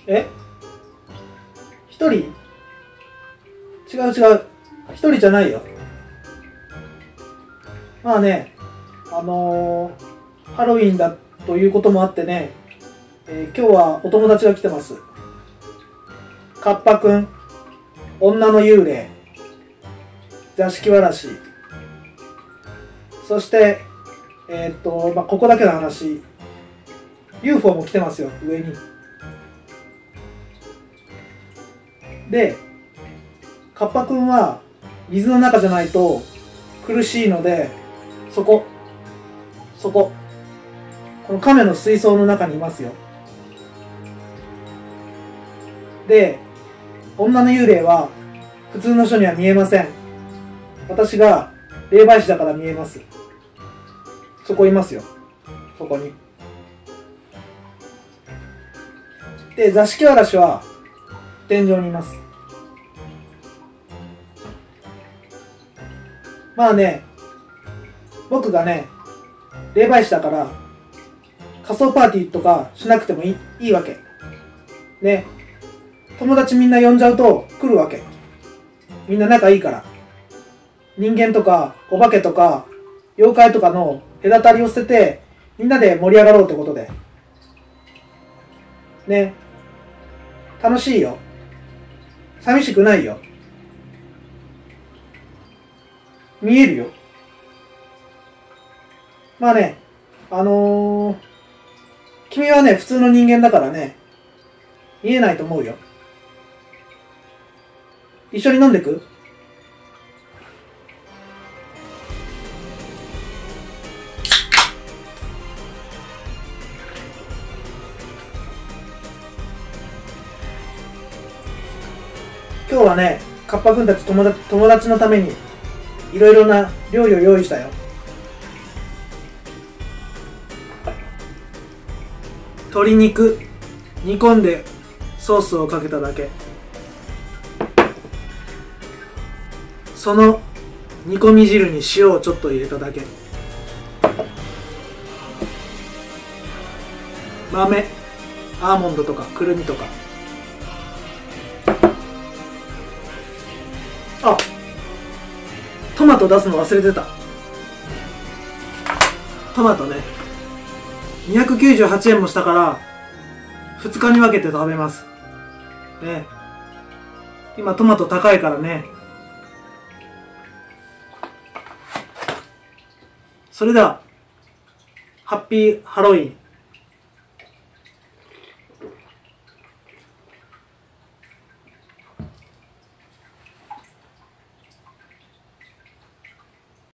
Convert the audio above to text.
え、一人？違う違う。一人じゃないよ。まあね、ハロウィンだということもあってね、今日はお友達が来てます。カッパくん、女の幽霊、座敷わらし、そして、ここだけの話、UFO も来てますよ、上に。で、カッパくんは水の中じゃないと苦しいので、そこ、この亀の水槽の中にいますよ。で、女の幽霊は普通の人には見えません。私が霊媒師だから見えます。そこいますよ。そこに。で、座敷わらしは天井にいます。まあね、僕がね、霊媒師だから仮装パーティーとかしなくてもいいわけ。ね、友達みんな呼んじゃうと来るわけ。みんな仲いいから。人間とかお化けとか妖怪とかの隔たりを捨ててみんなで盛り上がろうってことで。ね、楽しいよ。寂しくないよ。見えるよ。まあね、君はね、普通の人間だからね、見えないと思うよ。一緒に飲んでく？今日はね、カッパくんたち友達のためにいろいろな料理を用意したよ。鶏肉煮込んでソースをかけただけ。その煮込み汁に塩をちょっと入れただけ。豆、アーモンドとかくるみとか。あ、トマト出すの忘れてた。トマトね、298円もしたから2日に分けて食べますね。今トマト高いからね。それではハッピーハロウィン。